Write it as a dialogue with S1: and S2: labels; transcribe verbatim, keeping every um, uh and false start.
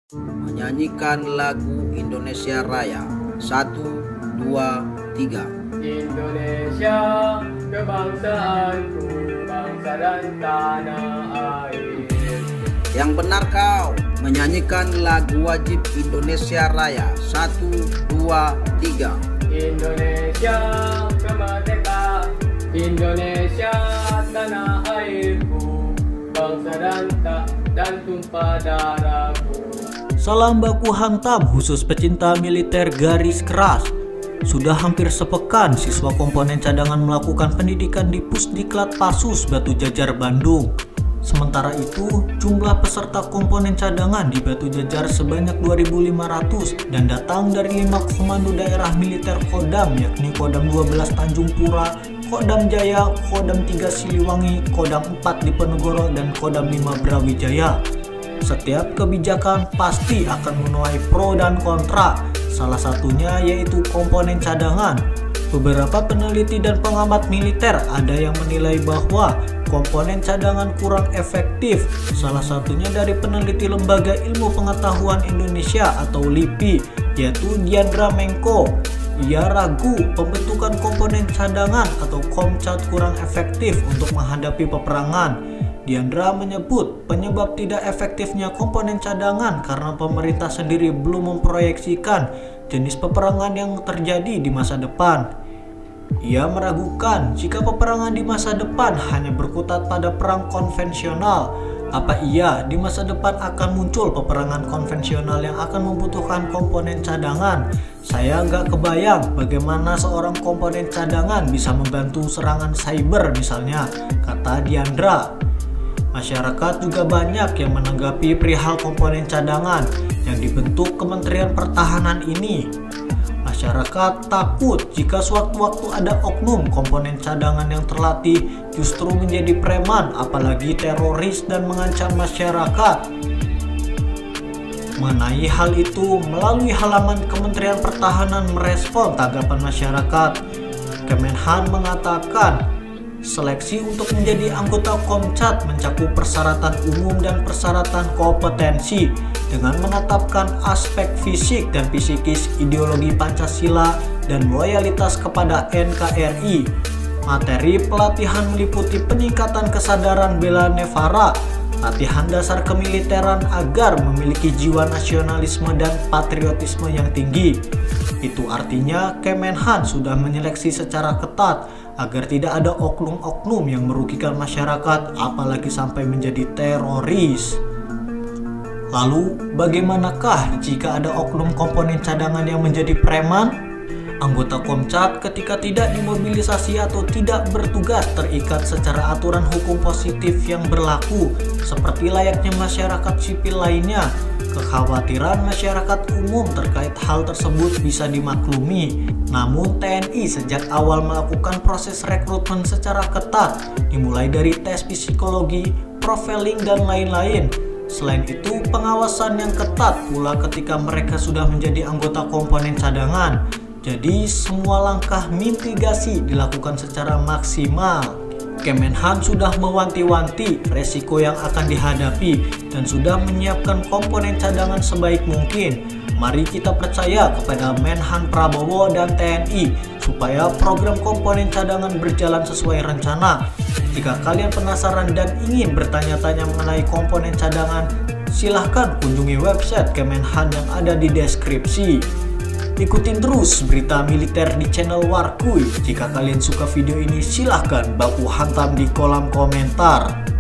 S1: Menyanyikan lagu Indonesia Raya. Satu, dua, tiga.
S2: Indonesia, kebangsaanku, bangsa dan tanah air.
S1: Yang benar kau menyanyikan lagu wajib Indonesia Raya. Satu, dua, tiga.
S2: Indonesia, kemerdekaan, Indonesia, tanah airku, bangsa dan tak dan tumpah darahku.
S3: Salam baku hantam khusus pecinta militer garis keras. Sudah hampir sepekan siswa komponen cadangan melakukan pendidikan di Pusdiklat Pasus Batu Jajar Bandung. Sementara itu, jumlah peserta komponen cadangan di Batu Jajar sebanyak dua ribu lima ratus dan datang dari lima komando daerah militer Kodam, yakni Kodam dua belas Tanjung Pura, Kodam Jaya, Kodam tiga Siliwangi, Kodam empat Diponegoro, dan Kodam lima Brawijaya. Setiap kebijakan pasti akan menuai pro dan kontra, salah satunya yaitu komponen cadangan. Beberapa peneliti dan pengamat militer ada yang menilai bahwa komponen cadangan kurang efektif. Salah satunya dari peneliti Lembaga Ilmu Pengetahuan Indonesia atau LIPI, yaitu Diandra Mengko. Ia ragu pembentukan komponen cadangan atau Komcat kurang efektif untuk menghadapi peperangan. Diandra menyebut penyebab tidak efektifnya komponen cadangan karena pemerintah sendiri belum memproyeksikan jenis peperangan yang terjadi di masa depan. Ia meragukan jika peperangan di masa depan hanya berkutat pada perang konvensional. Apa iya di masa depan akan muncul peperangan konvensional yang akan membutuhkan komponen cadangan? Saya nggak kebayang bagaimana seorang komponen cadangan bisa membantu serangan cyber misalnya, kata Diandra. Masyarakat juga banyak yang menanggapi perihal komponen cadangan yang dibentuk Kementerian Pertahanan ini. Masyarakat takut jika sewaktu-waktu ada oknum komponen cadangan yang terlatih justru menjadi preman, apalagi teroris dan mengancam masyarakat. Mengenai hal itu, melalui halaman Kementerian Pertahanan merespon tanggapan masyarakat. Kemenhan mengatakan, seleksi untuk menjadi anggota Komcat mencakup persyaratan umum dan persyaratan kompetensi dengan menetapkan aspek fisik dan psikis, ideologi Pancasila, dan loyalitas kepada N K R I. Materi pelatihan meliputi peningkatan kesadaran bela negara, latihan dasar kemiliteran agar memiliki jiwa nasionalisme dan patriotisme yang tinggi. Itu artinya Kemenhan sudah menyeleksi secara ketat agar tidak ada oknum-oknum yang merugikan masyarakat, apalagi sampai menjadi teroris. Lalu, bagaimanakah jika ada oknum komponen cadangan yang menjadi preman? Anggota Komcat ketika tidak dimobilisasi atau tidak bertugas terikat secara aturan hukum positif yang berlaku, seperti layaknya masyarakat sipil lainnya. Kekhawatiran masyarakat umum terkait hal tersebut bisa dimaklumi. Namun T N I sejak awal melakukan proses rekrutmen secara ketat, dimulai dari tes psikologi, profiling, dan lain-lain. Selain itu, pengawasan yang ketat pula ketika mereka sudah menjadi anggota komponen cadangan. Jadi, semua langkah mitigasi dilakukan secara maksimal. Kemenhan sudah mewanti-wanti resiko yang akan dihadapi dan sudah menyiapkan komponen cadangan sebaik mungkin. Mari kita percaya kepada Menhan Prabowo dan T N I supaya program komponen cadangan berjalan sesuai rencana. Jika kalian penasaran dan ingin bertanya-tanya mengenai komponen cadangan, silahkan kunjungi website Kemenhan yang ada di deskripsi. Ikutin terus berita militer di channel Warkuy. Jika kalian suka video ini, silahkan baku hantam di kolom komentar.